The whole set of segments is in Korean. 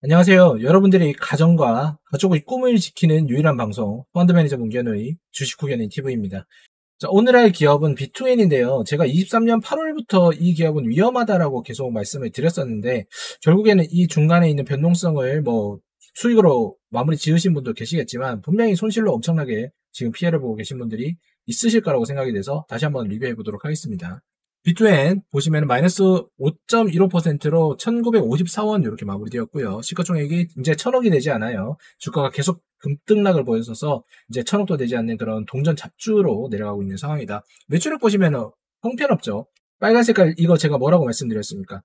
안녕하세요. 여러분들의 가정과 가족의 꿈을 지키는 유일한 방송 펀드 매니저 문견의 주식 후견인 TV입니다. 자, 오늘 할 기업은 B2N인데요. 제가 23년 8월부터 이 기업은 위험하다라고 계속 말씀을 드렸었는데 결국에는 이 중간에 있는 변동성을 수익으로 마무리 지으신 분도 계시겠지만 분명히 손실로 엄청나게 지금 피해를 보고 계신 분들이 있으실 거라고 생각이 돼서 다시 한번 리뷰해 보도록 하겠습니다. B2N 보시면 마이너스 5.15%로 1954원 이렇게 마무리되었고요. 시가총액이 이제 1000억이 되지 않아요. 주가가 계속 급등락을 보여줘서 이제 1000억도 되지 않는 그런 동전 잡주로 내려가고 있는 상황이다. 매출액 보시면 형편없죠. 빨간 색깔 이거 제가 뭐라고 말씀드렸습니까?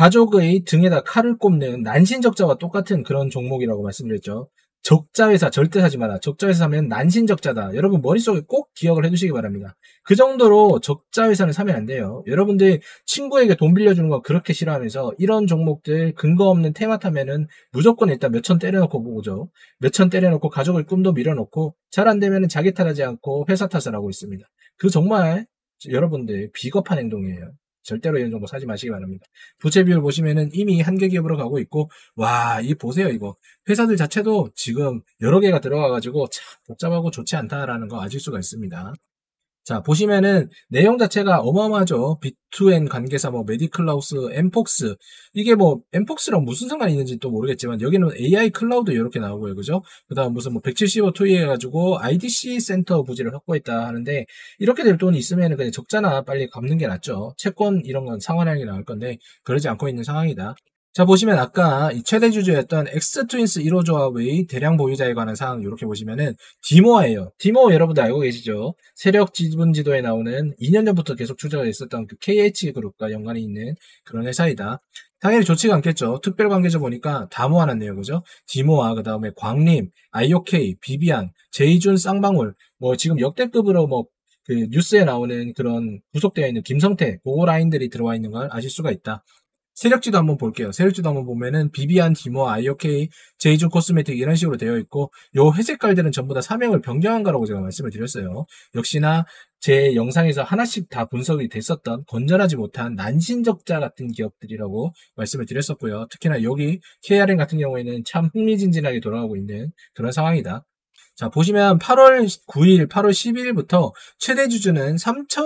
가족의 등에다 칼을 꼽는 난신적자와 똑같은 그런 종목이라고 말씀드렸죠. 적자회사 절대 사지 마라. 적자회사 사면 난신적자다. 여러분 머릿속에 꼭 기억을 해두시기 바랍니다. 그 정도로 적자회사는 사면 안 돼요. 여러분들 친구에게 돈 빌려주는 거 그렇게 싫어하면서 이런 종목들 근거 없는 테마 타면은 무조건 일단 몇천 때려놓고 보죠. 몇천 때려놓고 가족의 꿈도 밀어놓고 잘 안 되면은 자기 탓하지 않고 회사 탓을 하고 있습니다. 그 정말 여러분들 비겁한 행동이에요. 절대로 이런 정보 사지 마시기 바랍니다. 부채 비율 보시면은 이미 한계 기업으로 가고 있고, 와, 이 보세요, 이거. 회사들 자체도 지금 여러 개가 들어가가지고 참 복잡하고 좋지 않다라는 거 아실 수가 있습니다. 자, 보시면은 내용 자체가 어마어마하죠. B2N 관계사, 메디클라우스, 엠폭스. 이게 엠폭스랑 무슨 상관이 있는지 또 모르겠지만, 여기는 AI 클라우드 이렇게 나오고요. 그죠? 그 다음 무슨 175 투입해가지고 IDC 센터 부지를 확보했다 하는데, 이렇게 될 돈이 있으면은 그냥 적자나 빨리 갚는 게 낫죠. 채권 이런 건 상환하는 게 나을 건데, 그러지 않고 있는 상황이다. 자, 보시면 아까 이 최대 주주였던 엑스트윈스 1호 조합의 대량 보유자에 관한 사항 이렇게 보시면은 디모아예요. 디모 여러분들 알고 계시죠? 세력 지분 지도에 나오는 2년 전부터 계속 투자가 있었던 그 KH그룹과 연관이 있는 그런 회사이다. 당연히 좋지가 않겠죠. 특별 관계자 보니까 다 모아놨네요. 그죠? 디모아, 그 다음에 광림, IOK, 비비안, 제이준 쌍방울, 지금 역대급으로 그 뉴스에 나오는 그런 구속되어 있는 김성태, 그거 라인들이 들어와 있는 걸 아실 수가 있다. 세력지도 한번 볼게요. 세력지도 한번 보면은 비비안, 디모, IOK, 제이준 코스메틱 이런 식으로 되어 있고 요 회색깔들은 전부 다 사명을 변경한 거라고 제가 말씀을 드렸어요. 역시나 제 영상에서 하나씩 다 분석이 됐었던 건전하지 못한 난신적자 같은 기업들이라고 말씀을 드렸었고요. 특히나 여기 KRM 같은 경우에는 참 흥미진진하게 돌아가고 있는 그런 상황이다. 자, 보시면 8월 9일, 8월 12일부터 최대 주주는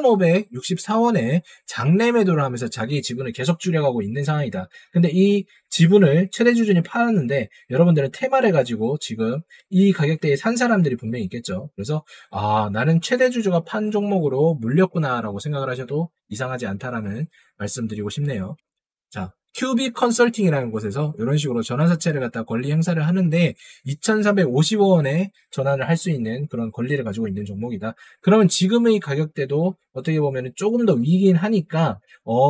3,564원에 장내 매도를 하면서 자기 지분을 계속 줄여가고 있는 상황이다. 근데 이 지분을 최대 주주는 팔았는데 여러분들은 테마를 가지고 지금 이 가격대에 산 사람들이 분명히 있겠죠. 그래서 나는 최대 주주가 판 종목으로 물렸구나라고 생각을 하셔도 이상하지 않다라는 말씀드리고 싶네요. 자, 큐비 컨설팅이라는 곳에서 이런 식으로 전환사채를 갖다 권리 행사를 하는데 2,450원에 전환을 할 수 있는 그런 권리를 가지고 있는 종목이다. 그러면 지금의 가격대도 어떻게 보면 조금 더 위긴 하니까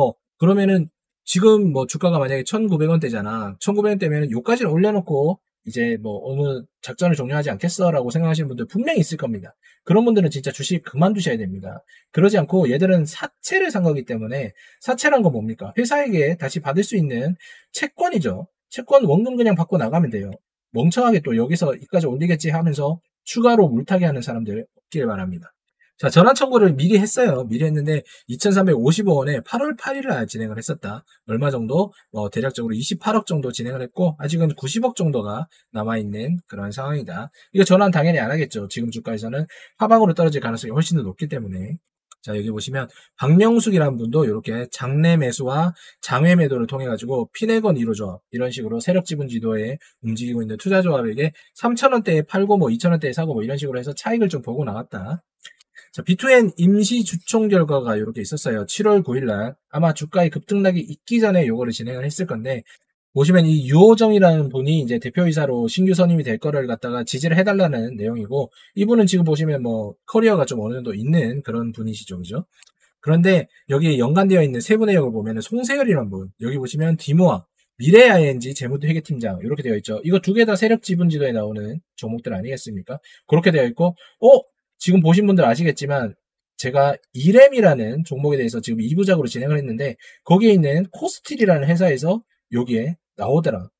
그러면은 지금 주가가 만약에 1,900원대잖아. 1,900원대면은 요까지는 올려놓고 이제 어느 작전을 종료하지 않겠어라고 생각하시는 분들 분명히 있을 겁니다. 그런 분들은 진짜 주식 그만두셔야 됩니다. 그러지 않고 얘들은 사채를 산 거기 때문에 사채란 건 뭡니까? 회사에게 다시 받을 수 있는 채권이죠. 채권 원금 그냥 받고 나가면 돼요. 멍청하게 또 여기서 이까지 올리겠지 하면서 추가로 물타기 하는 사람들 없길 바랍니다. 자, 전환 청구를 미리 했어요. 미리 했는데 2,355원에 8월 8일날 진행을 했었다. 얼마 정도? 대략적으로 28억 정도 진행을 했고 아직은 90억 정도가 남아있는 그런 상황이다. 이거 전환 당연히 안 하겠죠. 지금 주가에서는 하방으로 떨어질 가능성이 훨씬 더 높기 때문에. 자, 여기 보시면 박명숙이라는 분도 이렇게 장내 매수와 장외 매도를 통해 가지고 피내건 1호 조합 이런 식으로 세력 지분 지도에 움직이고 있는 투자 조합에게 3,000원대에 팔고 2,000원대에 사고 이런 식으로 해서 차익을 좀 보고 나왔다. 자, B2N 임시 주총 결과가 이렇게 있었어요. 7월 9일날 아마 주가의 급등락이 있기 전에 요거를 진행을 했을 건데 보시면 이 유호정이라는 분이 이제 대표이사로 신규 선임이 될 거를 갖다가 지지를 해달라는 내용이고 이분은 지금 보시면 커리어가 좀 어느 정도 있는 그런 분이시죠, 그죠? 그런데 여기 연관되어 있는 세부 내역을 보면 송세열이라는 분 여기 보시면 디모아 미래 ING 재무회계팀장 이렇게 되어 있죠. 이거 두 개 다 세력 지분 지도에 나오는 종목들 아니겠습니까? 그렇게 되어 있고 지금 보신 분들 아시겠지만 제가 이렘이라는 종목에 대해서 지금 2부작으로 진행을 했는데 거기에 있는 코스틸이라는 회사에서 여기에 나오더라.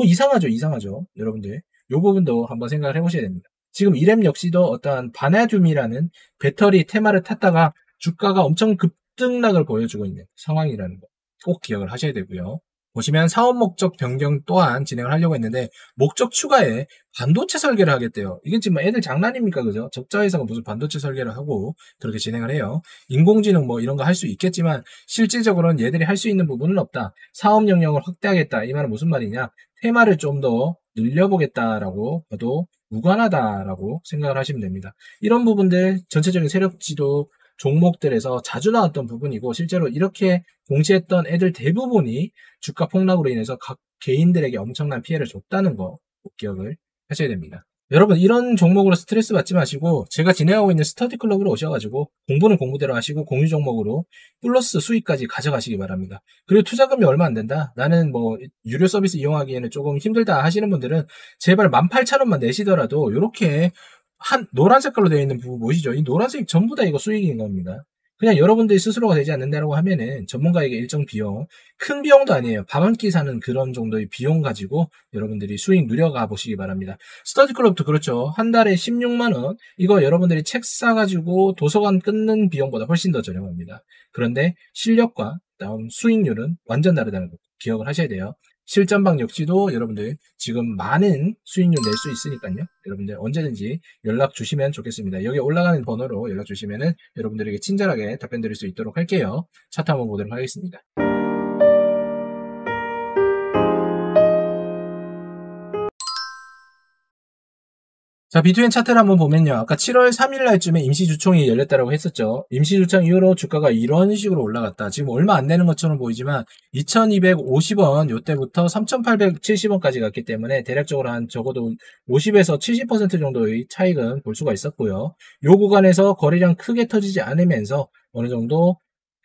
이상하죠. 여러분들. 요 부분도 한번 생각을 해보셔야 됩니다. 지금 이렘 역시도 어떠한 바나듐이라는 배터리 테마를 탔다가 주가가 엄청 급등락을 보여주고 있는 상황이라는 거 꼭 기억을 하셔야 되고요. 보시면 사업 목적 변경 또한 진행을 하려고 했는데 목적 추가에 반도체 설계를 하겠대요. 이게 지금 애들 장난입니까? 그죠? 적자 회사가 무슨 반도체 설계를 하고 그렇게 진행을 해요. 인공지능 뭐 이런 거 할 수 있겠지만 실질적으로는 얘들이 할 수 있는 부분은 없다. 사업 영역을 확대하겠다. 이 말은 무슨 말이냐? 테마를 좀 더 늘려보겠다라고 봐도 무관하다라고 생각을 하시면 됩니다. 이런 부분들 전체적인 세력 지도 종목들에서 자주 나왔던 부분이고 실제로 이렇게 공시했던 애들 대부분이 주가 폭락으로 인해서 각 개인들에게 엄청난 피해를 줬다는 거 꼭 기억을 하셔야 됩니다. 여러분 이런 종목으로 스트레스 받지 마시고 제가 진행하고 있는 스터디 클럽으로 오셔가지고 공부는 공부대로 하시고 공유 종목으로 플러스 수익까지 가져가시기 바랍니다. 그리고 투자금이 얼마 안 된다? 나는 뭐 유료 서비스 이용하기에는 조금 힘들다 하시는 분들은 제발 18,000원만 내시더라도 이렇게 한 노란 색깔로 되어 있는 부분 보이시죠? 이 노란색이 전부 다 이거 수익인 겁니다. 그냥 여러분들이 스스로가 되지 않는다고 하면은 전문가에게 일정 비용, 큰 비용도 아니에요. 밥 한 끼 사는 그런 정도의 비용 가지고 여러분들이 수익 누려가 보시기 바랍니다. 스터디 클럽도 그렇죠. 한 달에 16만 원. 이거 여러분들이 책 사가지고 도서관 끊는 비용보다 훨씬 더 저렴합니다. 그런데 실력과 다음 수익률은 완전 다르다는 거 기억을 하셔야 돼요. 실전방 역시도 여러분들 지금 많은 수익률 낼 수 있으니까요. 여러분들 언제든지 연락 주시면 좋겠습니다. 여기 올라가는 번호로 연락 주시면은 여러분들에게 친절하게 답변 드릴 수 있도록 할게요. 차트 한번 보도록 하겠습니다. 자, 비트윈 차트를 한번 보면요. 아까 7월 3일 날쯤에 임시주총이 열렸다고 했었죠. 임시주총 이후로 주가가 이런 식으로 올라갔다. 지금 얼마 안 되는 것처럼 보이지만 2250원 요때부터 3870원까지 갔기 때문에 대략적으로 한 적어도 50에서 70% 정도의 차익은 볼 수가 있었고요. 요 구간에서 거래량 크게 터지지 않으면서 어느 정도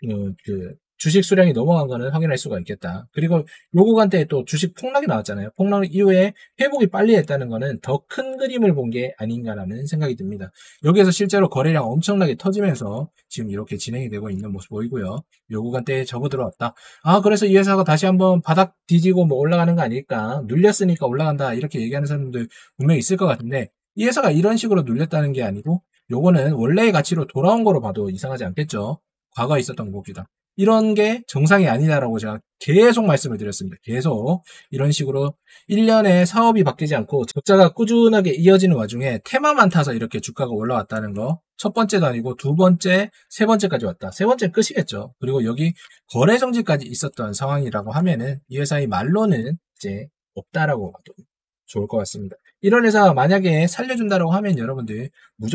주식 수량이 넘어간 거는 확인할 수가 있겠다. 그리고 요 구간대에 또 주식 폭락이 나왔잖아요. 폭락 이후에 회복이 빨리 했다는 거는 더 큰 그림을 본 게 아닌가라는 생각이 듭니다. 여기에서 실제로 거래량 엄청나게 터지면서 지금 이렇게 진행이 되고 있는 모습 보이고요. 요 구간대에 접어 들어왔다. 아, 그래서 이 회사가 다시 한번 바닥 뒤지고 뭐 올라가는 거 아닐까? 눌렸으니까 올라간다. 이렇게 얘기하는 사람들 분명히 있을 것 같은데 이 회사가 이런 식으로 눌렸다는 게 아니고 요거는 원래의 가치로 돌아온 거로 봐도 이상하지 않겠죠. 과거에 있었던 곡이다. 이런 게 정상이 아니다라고 제가 계속 말씀을 드렸습니다. 계속 이런 식으로 1년에 사업이 바뀌지 않고 적자가 꾸준하게 이어지는 와중에 테마만 타서 이렇게 주가가 올라왔다는 거 첫 번째도 아니고 두 번째, 세 번째까지 왔다. 세 번째 끝이겠죠. 그리고 여기 거래 정지까지 있었던 상황이라고 하면은 이 회사의 말로는 이제 없다라고 봐도 좋을 것 같습니다. 이런 회사 만약에 살려준다라고 하면 여러분들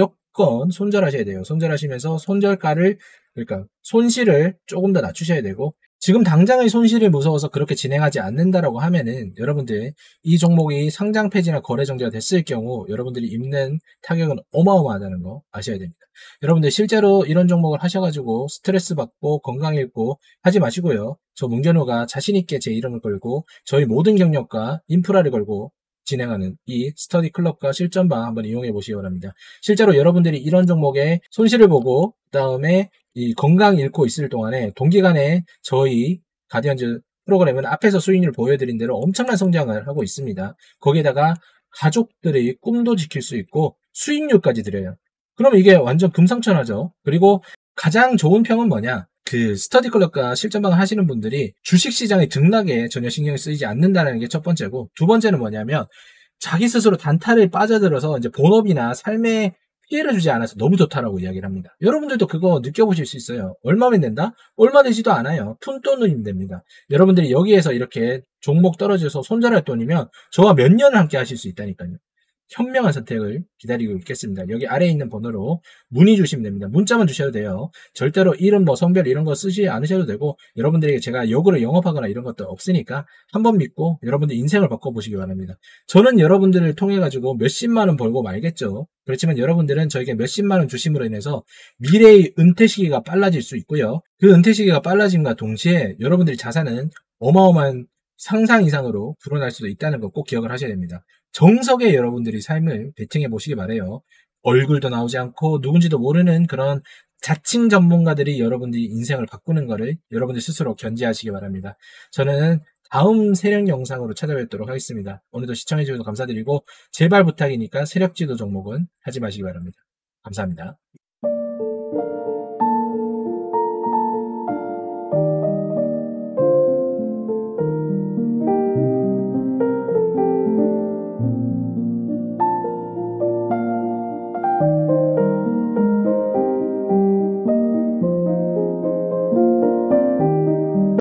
무조건 손절하셔야 돼요. 손절하시면서 손절가를 그러니까 손실을 조금 더 낮추셔야 되고 지금 당장의 손실이 무서워서 그렇게 진행하지 않는다라고 하면은 여러분들 이 종목이 상장 폐지나 거래 정지가 됐을 경우 여러분들이 입는 타격은 어마어마하다는 거 아셔야 됩니다. 여러분들 실제로 이런 종목을 하셔가지고 스트레스 받고 건강 잃고 하지 마시고요. 저 문견호가 자신있게 제 이름을 걸고 저희 모든 경력과 인프라를 걸고 진행하는 이 스터디 클럽과 실전방 한번 이용해 보시기 바랍니다. 실제로 여러분들이 이런 종목에 손실을 보고 그다음에 이 건강 잃고 있을 동안에 동기간에 저희 가디언즈 프로그램은 앞에서 수익률 보여드린 대로 엄청난 성장을 하고 있습니다. 거기에다가 가족들의 꿈도 지킬 수 있고 수익률까지 드려요. 그럼 이게 완전 금상첨화죠. 그리고 가장 좋은 평은 뭐냐? 그 스터디 클럽과 실전방을 하시는 분들이 주식시장의 등락에 전혀 신경을 쓰이지 않는다는 게 첫 번째고 두 번째는 뭐냐면 자기 스스로 단타를 빠져들어서 이제 본업이나 삶에 피해를 주지 않아서 너무 좋다라고 이야기를 합니다. 여러분들도 그거 느껴보실 수 있어요. 얼마면 된다? 얼마 되지도 않아요. 푼돈이면 됩니다. 여러분들이 여기에서 이렇게 종목 떨어져서 손절할 돈이면 저와 몇 년을 함께 하실 수 있다니까요. 현명한 선택을 기다리고 있겠습니다. 여기 아래에 있는 번호로 문의 주시면 됩니다. 문자만 주셔도 돼요. 절대로 이름 뭐 성별 이런 거 쓰지 않으셔도 되고 여러분들에게 제가 역으로 영업하거나 이런 것도 없으니까 한번 믿고 여러분들 인생을 바꿔보시기 바랍니다. 저는 여러분들을 통해 가지고 몇십만 원 벌고 말겠죠. 그렇지만 여러분들은 저에게 몇십만 원 주심으로 인해서 미래의 은퇴 시기가 빨라질 수 있고요. 그 은퇴 시기가 빨라짐과 동시에 여러분들의 자산은 어마어마한 상상 이상으로 불어날 수도 있다는 거 꼭 기억을 하셔야 됩니다. 정석의 여러분들이 삶을 베팅해 보시기 바래요. 얼굴도 나오지 않고 누군지도 모르는 그런 자칭 전문가들이 여러분들이 인생을 바꾸는 거를 여러분들 스스로 견지하시기 바랍니다. 저는 다음 세력 영상으로 찾아뵙도록 하겠습니다. 오늘도 시청해 주셔서 감사드리고 제발 부탁이니까 세력지도 종목은 하지 마시기 바랍니다. 감사합니다.